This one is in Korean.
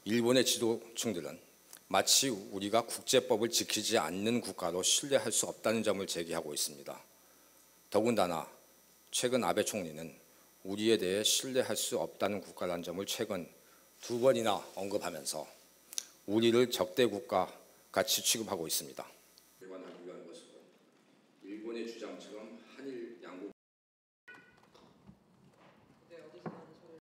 일본의 지도층들은 마치 우리가 국제법을 지키지 않는 국가로 신뢰할 수 없다는 점을 제기하고 있습니다. 더군다나 최근 아베 총리는 우리에 대해 신뢰할 수 없다는 국가라는 점을 최근 2번이나 언급하면서 우리를 적대 국가 같이 취급하고 있습니다. 일본의 주장